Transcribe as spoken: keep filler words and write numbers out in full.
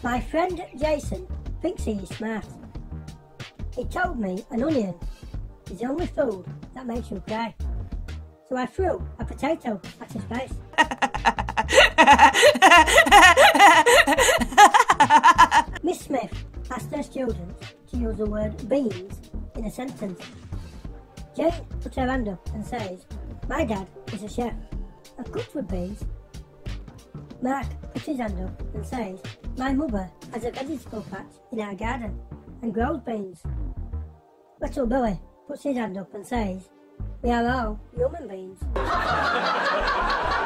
My friend Jason thinks he is smart. He told me an onion is the only food that makes you cry. So I threw a potato at his face. Miss Smith asked her students to use the word beans in a sentence. Jane put her hand up and says, "My dad is a chef and cooks with beans." Mark puts his hand up and says, "My mother has a vegetable patch in our garden and grows beans." Little Billy puts his hand up and says, "We are all human beings."